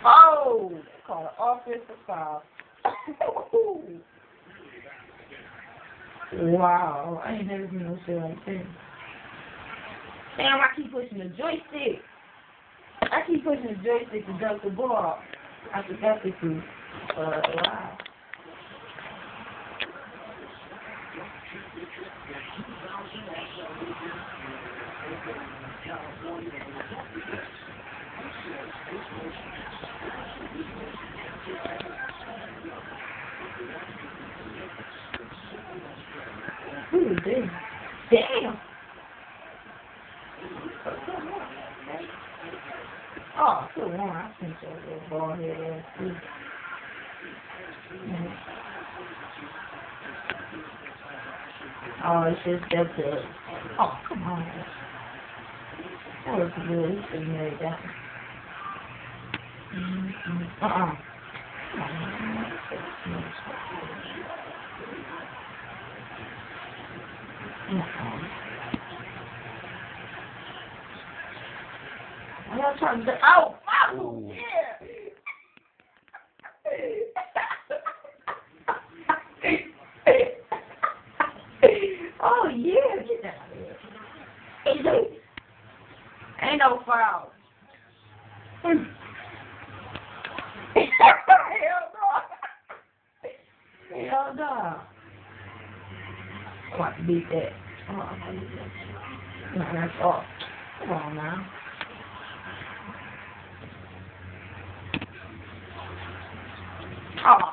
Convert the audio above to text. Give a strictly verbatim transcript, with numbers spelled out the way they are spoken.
Oh, they call it offensive foul. Wow, I ain't never seen no shit like that. Damn, I keep pushing the joystick. I keep pushing the joystick to dunk the ball. I forgot to do. Uh, wow. Ooh, damn. Damn. Oh, good one. I think that little ball here there too. Mm-hmm. Oh, it's just that good. Oh, come on. That was good. He should have made that. Mm-hmm. Uh-uh. Uh-uh. I'm not trying to do. Oh, oh, yeah. Oh, yeah. Get that out of here. Ain't no foul. Hell no. Hell no. I'm about to beat that. Oh, I'm about to beat that. No, that's off. Come on now. Oh.